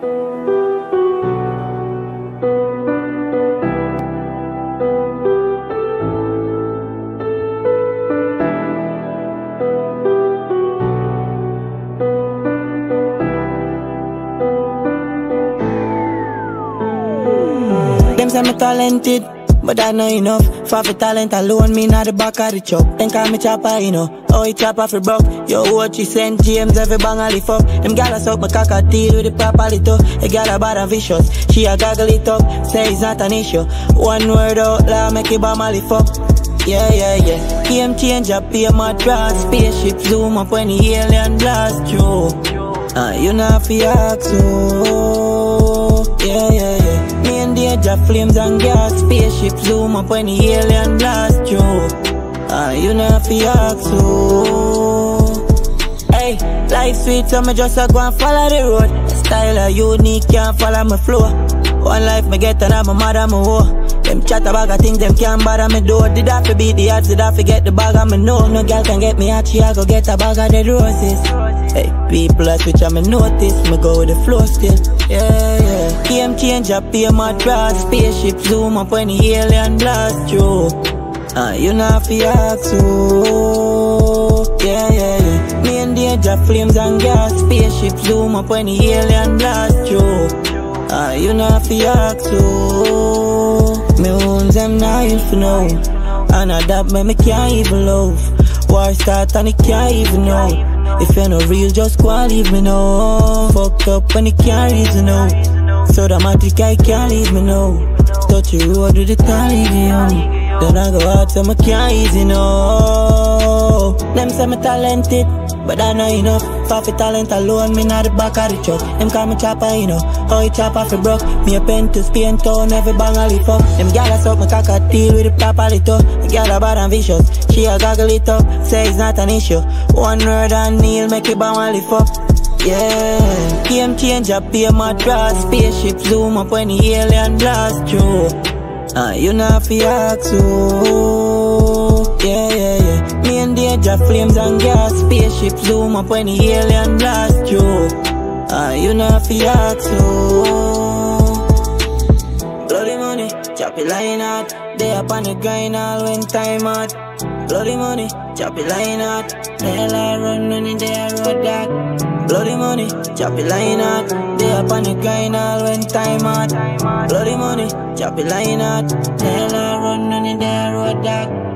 Them say me talented, but that not enough. For the talent alone, me not the back of the truck. Then call me chopper, you know. Oh, he chopper for broke. Yo, what she send James every bang a lift up. Them gala suck my cock a deal with the properly too. A gala bad and vicious. She a gaggle it up, say it's not an issue. One word out loud, make it bam a lift up. Yeah, yeah, yeah. Game changer, pay my trust. Spaceship zoom up when the alien blast through. You know fi ask so. Yeah, yeah, yeah. Me and danger, flames and gas. Spaceship zoom up when the alien blast through. You know fi ask so. Hey, life sweet so me just a go and follow the road. Style a unique, can't follow my flow. One life me get and I'm a mad and me hoe. Them chat about a things them can't bother me do. Did I fi beat the odds, did I forget the bag of me know. No girl can get me out, she I go get a bag of the roses. Hey, people a switch and me notice, me go with the flow still. Yeah, yeah. Game changer, pay my trust. Spaceship zoom up when the alien blast through. You know fi ask so. Yeah, yeah, yeah. Me and danger, flames and gas. Spaceship zoom up when the alien blast through. You know fi ask so. Me owns them now for know. And that me can't even love. War start and it can't even know. If you're not real, just go and leave me know. Fucked up when it can't reason out. So dramatic I can't leave me know. Touch your road with the can't leave me on. Then I go out so me can't easy know. Them say me talented, but that not enough. For the talent alone, me not the back of the truck. Them call me chopper, you know. How he chopper for broke. Me a pen to Spain town, every bang a lift up. Them gala suck my cock a deal with the properly too. The gala bad and vicious. She a gaggle it up, say it's not an issue. One word and kneel, make it bang a lift up. Yeah, game changer, pay my trust. Spaceship zoom up when the alien blast through. You know fi ask so. Yeah, yeah, yeah. Me and danger, flames and gas. Spaceship zoom up when the alien blast through. You know fi ask so. Bloody money, chop it line out. They up on the grind all when time out. Bloody money, chop it line out. They all run when they road dog. Bloody money, chop it line out. They up on the grind all when time out. Bloody money, chop it line out. They all run when they road dog.